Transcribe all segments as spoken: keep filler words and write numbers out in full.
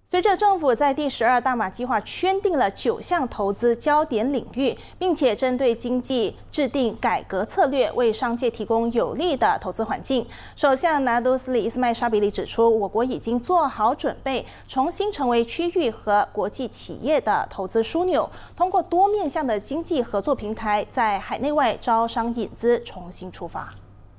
随着政府在第十二大马计划圈定了九项投资焦点领域，并且针对经济制定改革策略，为商界提供有利的投资环境。首相拿督斯里伊斯麦沙比里指出，我国已经做好准备，重新成为区域和国际企业的投资枢纽，通过多面向的经济合作平台，在海内外招商引资重新出发。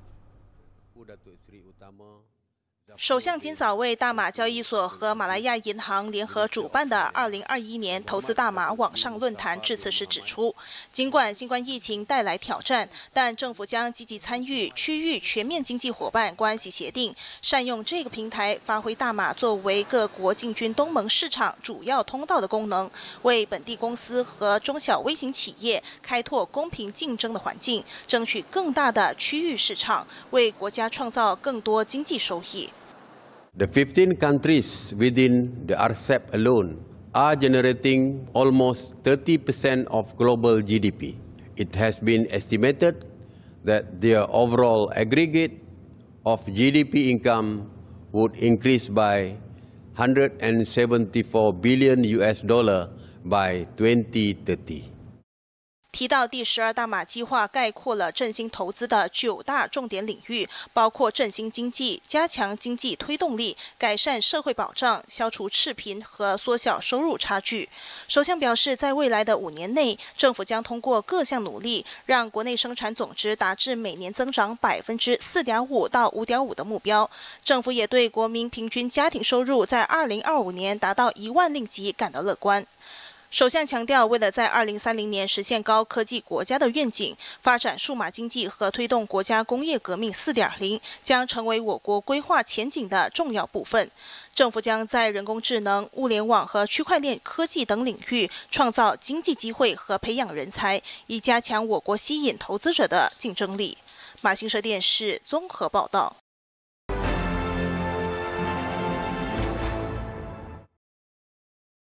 首相今早为大马交易所和马来亚银行联合主办的二零二一年投资大马网上论坛致辞时指出，尽管新冠疫情带来挑战，但政府将积极参与区域全面经济伙伴关系协定，善用这个平台，发挥大马作为各国进军东盟市场主要通道的功能，为本地公司和中小微型企业开拓公平竞争的环境，争取更大的区域市场，为国家创造更多经济收益。 The fifteen countries within the R C E P alone are generating almost thirty percent of global G D P. It has been estimated that their overall aggregate of G D P income would increase by one hundred seventy-four billion U S dollar by twenty thirty. 提到第十二大马计划概括了振兴投资的九大重点领域，包括振兴经济、加强经济推动力、改善社会保障、消除赤贫和缩小收入差距。首相表示，在未来的五年内，政府将通过各项努力，让国内生产总值达至每年增长百分之四点五到五点五的目标。政府也对国民平均家庭收入在二零二五年达到一万令吉感到乐观。 首相强调，为了在二零三零年实现高科技国家的愿景，发展数码经济和推动国家工业革命 四点零 将成为我国规划前景的重要部分。政府将在人工智能、物联网和区块链科技等领域创造经济机会和培养人才，以加强我国吸引投资者的竞争力。马新社电视综合报道。